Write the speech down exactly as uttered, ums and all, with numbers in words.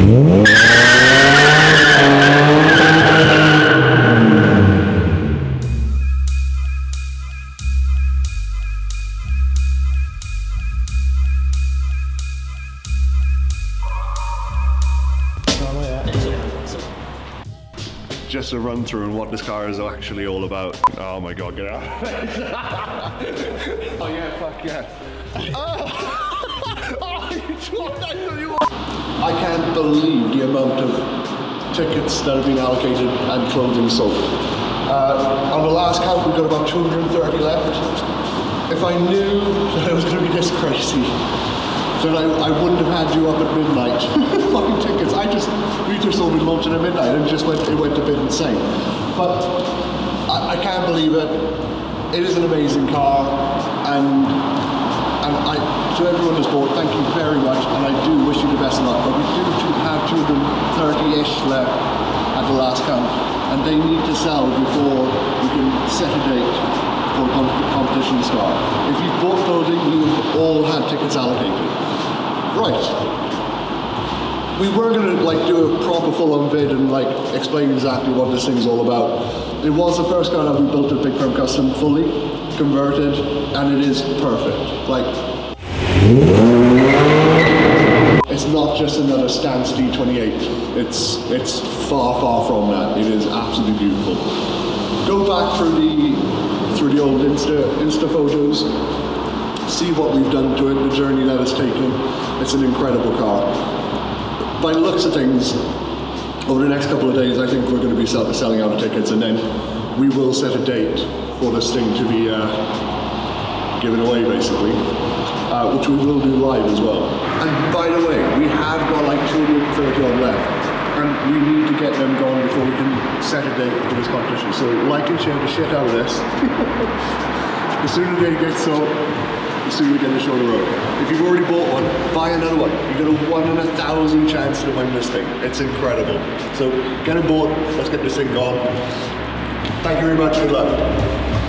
Just a run through on what this car is actually all about. Oh my god, get out. Oh yeah, fuck yeah. Oh, oh you thought I knew you were. I can't believe the amount of tickets that have been allocated and clothing sold. Uh, on the last count, we've got about two hundred thirty left. If I knew that it was going to be this crazy, then I, I wouldn't have had you up at midnight. Fucking tickets. I just, we just all been launching at midnight and it just went, it went a bit insane. But I, I can't believe it. It is an amazing car, and and I, to everyone who's bought, thank you very much, and I do wish you the best of luck. But we do have two hundred thirty-ish left at the last count, and they need to sell before we can set a date for the competition to start. If you bought clothing, you've all had tickets allocated. Right. We were going to like do a proper full-on vid and like explain exactly what this thing's all about. It was the first car that we built at Big Firm Custom, fully converted, and it is perfect. Like, it's not just another Stance D twenty-eight. It's it's far, far from that. It is absolutely beautiful. Go back through the through the old Insta Insta photos. See what we've done to it, the journey that it's taken. It's an incredible car. By the looks of things, over the next couple of days, I think we're going to be sell selling out of tickets, and then we will set a date for this thing to be uh, given away, basically, uh, which we will do live as well. And by the way, we have got like two hundred thirty odd left, and we need to get them gone before we can set a date for this competition. So like and share the shit out of this. The sooner the day gets sold, the sooner we get the show on the road. If you've already bought one, buy another one. You get a one in a thousand chance to win this thing. It's incredible. So get it bought, let's get this thing gone. Thank you very much, good luck.